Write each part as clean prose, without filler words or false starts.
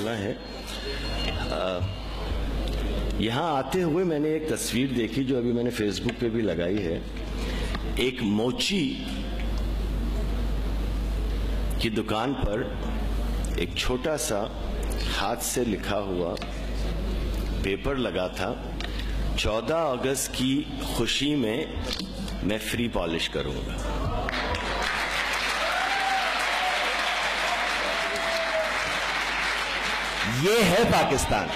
والا ہے. یہاں آتے ہوئے میں نے ایک تصویر دیکھی جو ابھی میں نے فیس بک پہ بھی لگائی ہے. ایک موچی کی دکان پر ایک چھوٹا سا ہاتھ سے لکھا ہوا پیپر لگا تھا, 14 اگست کی خوشی میں فری پالش کروں گا. یہ ہے پاکستان.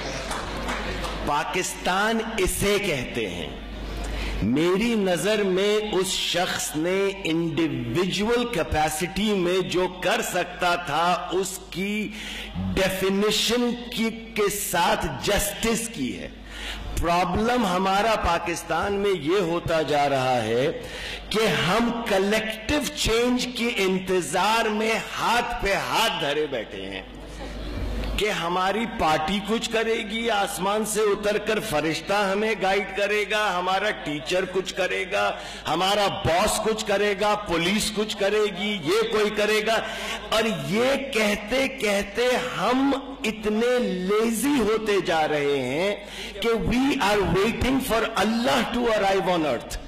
پاکستان اسے کہتے ہیں. میری نظر میں اس شخص نے انڈیویجول کیپیسٹی میں جو کر سکتا تھا اس کی ڈیفینیشن کے ساتھ جسٹس کی ہے. پرابلم ہمارا پاکستان میں یہ ہوتا جا رہا ہے کہ ہم کلیکٹیو چینج کے انتظار میں ہاتھ پہ ہاتھ دھرے بیٹھے ہیں کہ ہماری پارٹی کچھ کرے گی, آسمان سے اتر کر فرشتہ ہمیں گائیڈ کرے گا, ہمارا ٹیچر کچھ کرے گا, ہمارا باس کچھ کرے گا, پولیس کچھ کرے گی, یہ کوئی کرے گا. اور یہ کہتے کہتے ہم اتنے لیزی ہوتے جا رہے ہیں کہ we are waiting for Allah to arrive on earth.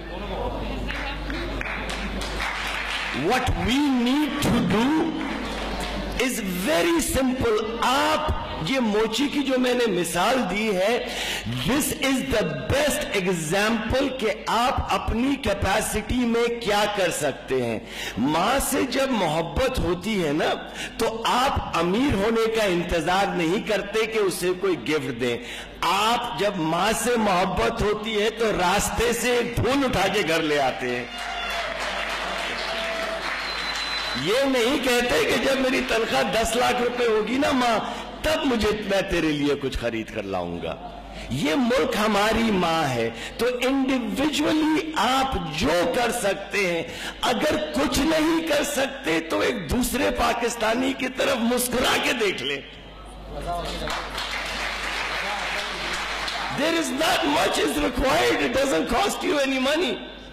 What we need to do is very simple. آپ یہ موچی کی جو میں نے مثال دی ہے, this is the best example کہ آپ اپنی کیپیسٹی میں کیا کر سکتے ہیں. ماں سے جب محبت ہوتی ہے نا تو آپ امیر ہونے کا انتظار نہیں کرتے کہ اسے کوئی گفٹ دیں. آپ جب ماں سے محبت ہوتی ہے تو راستے سے پھول اٹھا کے گھر لے آتے ہیں. یہ نہیں کہتے کہ جب میری تنخواہ 10 لاکھ روپے ہوگی نا ماں تب میں تیرے لیے کچھ خرید کر لاؤں گا. یہ ملک ہماری ماں ہے. تو انڈیویجولی آپ جو کر سکتے ہیں, اگر کچھ نہیں کر سکتے تو ایک دوسرے پاکستانی کی طرف مسکرا کے دیکھ لیں. There is not much is required. It doesn't cost you any money.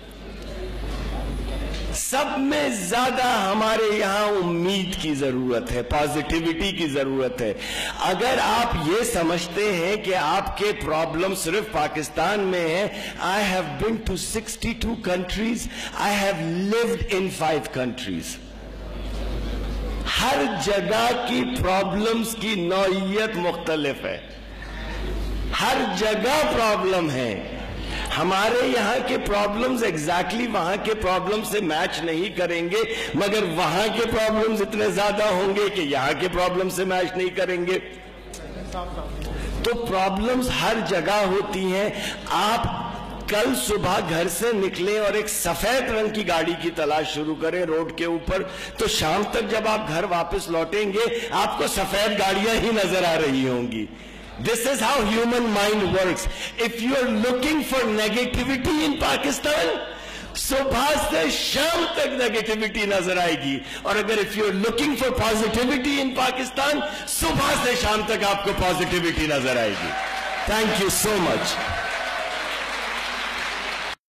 سب میں زیادہ ہمارے یہاں امید کی ضرورت ہے, پازیٹیوٹی کی ضرورت ہے. اگر آپ یہ سمجھتے ہیں کہ آپ کے پرابلم صرف پاکستان میں ہیں, I have been to 62 countries. I have lived in 5 countries. ہر جگہ کی پرابلمز کی نوعیت مختلف ہے. ہر جگہ پرابلم ہے. ہمارے یہاں کے پرابلمز ایگزیکٹلی وہاں کے پرابلم سے میچ نہیں کریں گے, مگر وہاں کے پرابلمز اتنے زیادہ ہوں گے کہ یہاں کے پرابلم سے میچ نہیں کریں گے. تو پرابلمز ہر جگہ ہوتی ہیں. آپ کل صبح گھر سے نکلیں اور ایک سفید رنگ کی گاڑی کی تلاش شروع کریں روڈ کے اوپر, تو شام تک جب آپ گھر واپس لوٹیں گے آپ کو سفید گاڑیاں ہی نظر آ رہی ہوں گی. This is how human mind works. If you are looking for negativity in Pakistan, صبح سے شام تک نیگیٹیوٹی نظر آئے گی. اور اگر if you are looking for positivity in Pakistan, صبح سے شام تک آپ کو پازیٹیوٹی نظر آئے گی. Thank you so much.